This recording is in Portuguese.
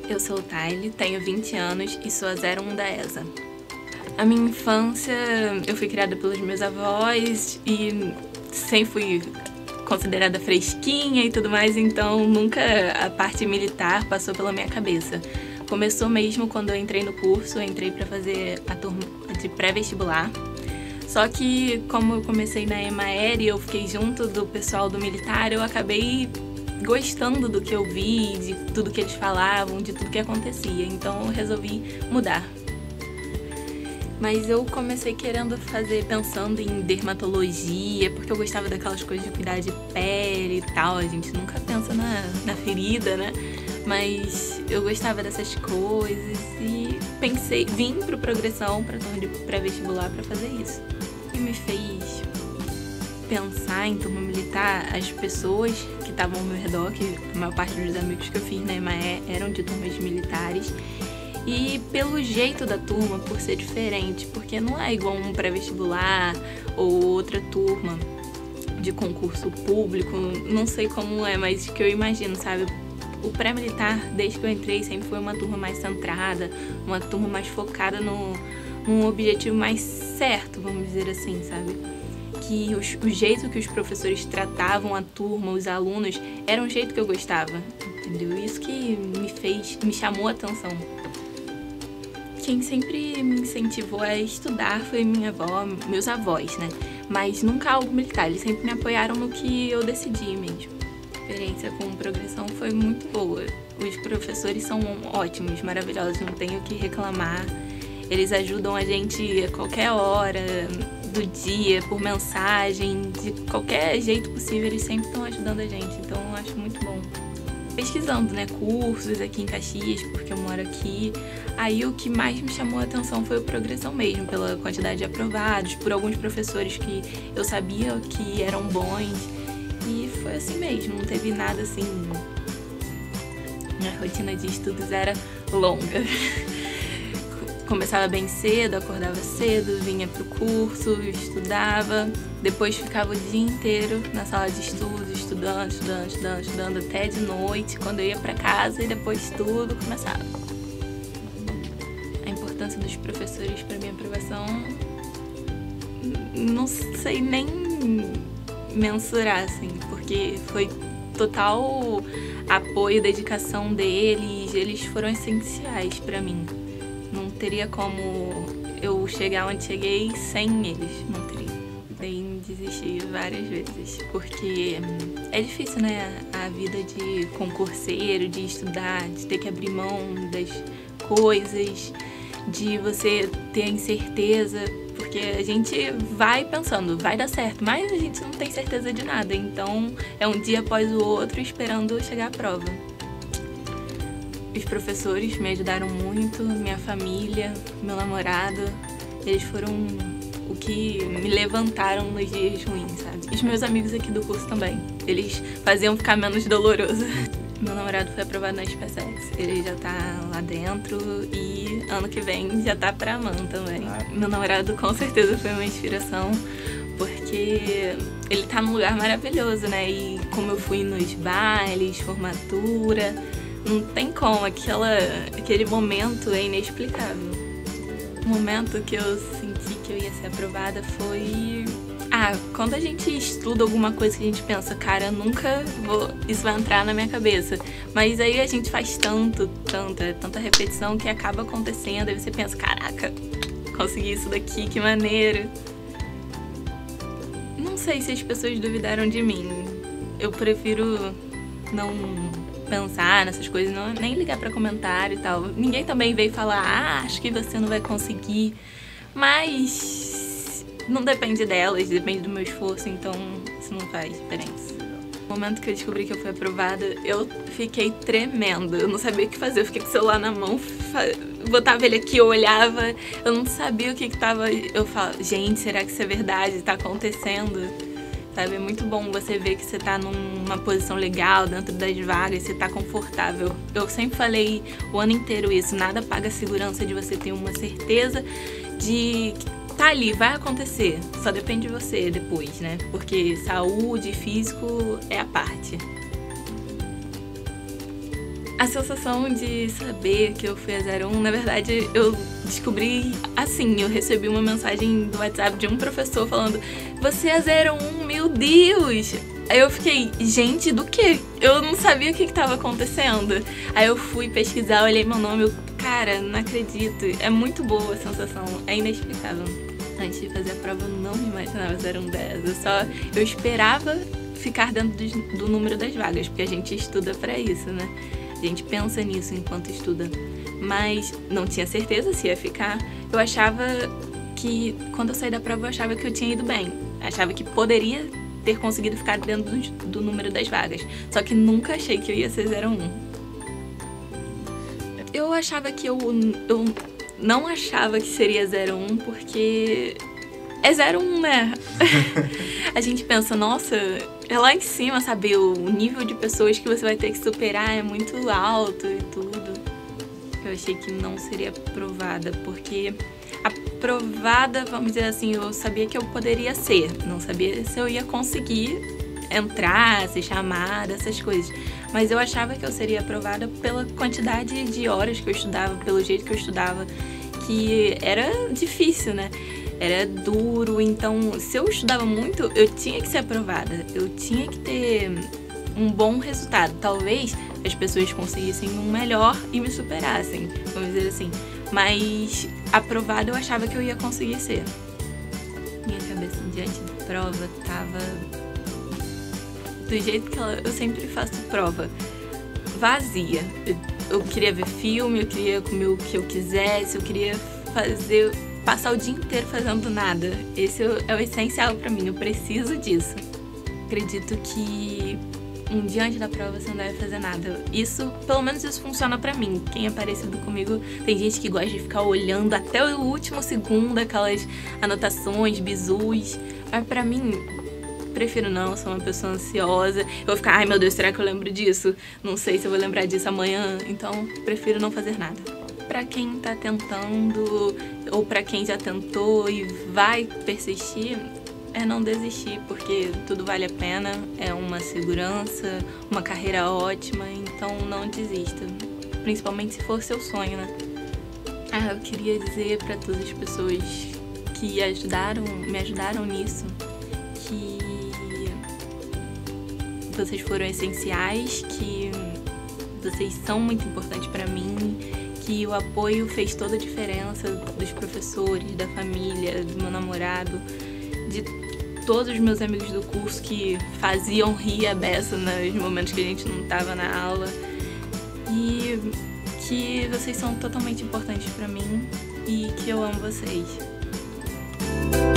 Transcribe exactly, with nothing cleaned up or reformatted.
Eu sou Thaile, tenho vinte anos e sou a zero um da E S A. A minha infância, eu fui criada pelos meus avós e sempre fui considerada fresquinha e tudo mais, então nunca a parte militar passou pela minha cabeça. Começou mesmo quando eu entrei no curso, eu entrei para fazer a turma de pré-vestibular. Só que como eu comecei na EMAERE e eu fiquei junto do pessoal do militar, eu acabei gostando do que eu vi, de tudo que eles falavam, de tudo que acontecia. Então eu resolvi mudar. Mas eu comecei querendo fazer, pensando em dermatologia, porque eu gostava daquelas coisas de cuidar de pele e tal. A gente nunca pensa na, na ferida, né? Mas eu gostava dessas coisas e pensei, vim pro Progressão, pra turma de pré-vestibular, pra fazer isso. E me fez pensar em turma militar, as pessoas que estavam ao meu redor, que a maior parte dos amigos que eu fiz na EMAE eram de turmas militares, e pelo jeito da turma, por ser diferente, porque não é igual um pré-vestibular ou outra turma de concurso público, não sei como é, mas que eu imagino, sabe? O pré-militar, desde que eu entrei, sempre foi uma turma mais centrada, uma turma mais focada no, num objetivo mais certo, vamos dizer assim, sabe? Que os, o jeito que os professores tratavam a turma, os alunos, era um jeito que eu gostava, entendeu? Isso que me fez, me chamou a atenção. Quem sempre me incentivou a estudar foi minha avó, meus avós, né? Mas nunca algo militar, eles sempre me apoiaram no que eu decidi mesmo. A experiência com Progressão foi muito boa. Os professores são ótimos, maravilhosos, não tenho o que reclamar. Eles ajudam a gente a qualquer hora do dia, por mensagem, de qualquer jeito possível, eles sempre estão ajudando a gente, então eu acho muito bom. Pesquisando, né, cursos aqui em Caxias, porque eu moro aqui, aí o que mais me chamou a atenção foi o Progressão mesmo, pela quantidade de aprovados, por alguns professores que eu sabia que eram bons, e foi assim mesmo, não teve nada assim, minha rotina de estudos era longa. Começava bem cedo, acordava cedo, vinha pro curso, estudava, depois ficava o dia inteiro na sala de estudos, estudando, estudando, estudando, estudando até de noite, quando eu ia pra casa e depois tudo começava. A importância dos professores para minha aprovação, não sei nem mensurar, assim, porque foi total apoio e dedicação deles, eles foram essenciais para mim. Não teria como eu chegar onde cheguei sem eles, não teria. Daí desisti várias vezes, porque é difícil, né? A vida de concurseiro, de estudar, de ter que abrir mão das coisas, de você ter a incerteza, porque a gente vai pensando, vai dar certo, mas a gente não tem certeza de nada, então é um dia após o outro esperando chegar a prova. Os professores me ajudaram muito, minha família, meu namorado, eles foram o que me levantaram nos dias ruins, sabe? Os meus amigos aqui do curso também, eles faziam ficar menos doloroso. Meu namorado foi aprovado na SpaceX, ele já tá lá dentro e ano que vem já tá pra AMAN também. Meu namorado com certeza foi uma inspiração, porque ele tá num lugar maravilhoso, né? E como eu fui nos bailes, formatura, não tem como, aquela, aquele momento é inexplicável. O momento que eu senti que eu ia ser aprovada foi... Ah, quando a gente estuda alguma coisa que a gente pensa, cara, eu nunca vou... isso vai entrar na minha cabeça. Mas aí a gente faz tanto, tanta, tanta repetição que acaba acontecendo. Aí você pensa, caraca, consegui isso daqui, que maneiro. Não sei se as pessoas duvidaram de mim. Eu prefiro não pensar nessas coisas, não, nem ligar pra comentário e tal. Ninguém também veio falar, ah, acho que você não vai conseguir. Mas não depende delas, depende do meu esforço, então isso não faz diferença. No momento que eu descobri que eu fui aprovada, eu fiquei tremendo. Eu não sabia o que fazer, eu fiquei com o celular na mão, botava ele aqui, eu olhava, eu não sabia o que que tava... Eu falo, gente, será que isso é verdade? Tá acontecendo? Sabe, é muito bom você ver que você tá numa posição legal dentro das vagas, você tá confortável. Eu sempre falei o ano inteiro isso, nada paga a segurança de você ter uma certeza de que tá ali, vai acontecer. Só depende de você depois, né? Porque saúde e físico é a parte. A sensação de saber que eu fui a zero um, na verdade, eu descobri assim, eu recebi uma mensagem do WhatsApp de um professor falando: você é zero um, meu Deus! Aí eu fiquei, gente, do quê? Eu não sabia o que estava acontecendo. Aí eu fui pesquisar, olhei meu nome, eu, cara, não acredito. É muito boa a sensação, é inexplicável. Antes de fazer a prova eu não me imaginava zero um dez, eu só, eu esperava ficar dentro do, do número das vagas, porque a gente estuda pra isso, né? A gente pensa nisso enquanto estuda, mas não tinha certeza se ia ficar. Eu achava que, quando eu saí da prova, eu achava que eu tinha ido bem. Achava que poderia ter conseguido ficar dentro do, do número das vagas. Só que nunca achei que eu ia ser zero um. Eu achava que eu, eu não achava que seria zero um porque é zero um, né? A gente pensa, nossa, é lá em cima, sabe? O nível de pessoas que você vai ter que superar é muito alto e tudo. Eu achei que não seria aprovada, porque aprovada, vamos dizer assim, eu sabia que eu poderia ser. Não sabia se eu ia conseguir entrar, ser chamada, essas coisas. Mas eu achava que eu seria aprovada pela quantidade de horas que eu estudava, pelo jeito que eu estudava, que era difícil, né? Era duro, então se eu estudava muito, eu tinha que ser aprovada, eu tinha que ter um bom resultado. Talvez as pessoas conseguissem um melhor e me superassem, vamos dizer assim. Mas aprovada eu achava que eu ia conseguir ser. Minha cabeça diante da prova tava do jeito que ela, eu sempre faço prova, vazia. Eu, eu queria ver filme, eu queria comer o que eu quisesse, eu queria fazer... passar o dia inteiro fazendo nada. Esse é o essencial pra mim, eu preciso disso. Acredito que um dia antes da prova você não deve fazer nada. Isso, pelo menos isso funciona pra mim. Quem é parecido comigo, tem gente que gosta de ficar olhando até o último segundo aquelas anotações, bizus. Mas pra mim, prefiro não, eu sou uma pessoa ansiosa. Eu vou ficar, ai meu Deus, será que eu lembro disso? Não sei se eu vou lembrar disso amanhã. Então, prefiro não fazer nada. Pra quem tá tentando, ou pra quem já tentou e vai persistir, é não desistir, porque tudo vale a pena, é uma segurança, uma carreira ótima, então não desista, principalmente se for seu sonho, né? Ah, eu queria dizer pra todas as pessoas que ajudaram, me ajudaram nisso, que vocês foram essenciais, que vocês são muito importantes pra mim, que o apoio fez toda a diferença dos professores, da família, do meu namorado, de todos os meus amigos do curso que faziam rir a beça nos momentos que a gente não estava na aula. E que vocês são totalmente importantes pra mim e que eu amo vocês.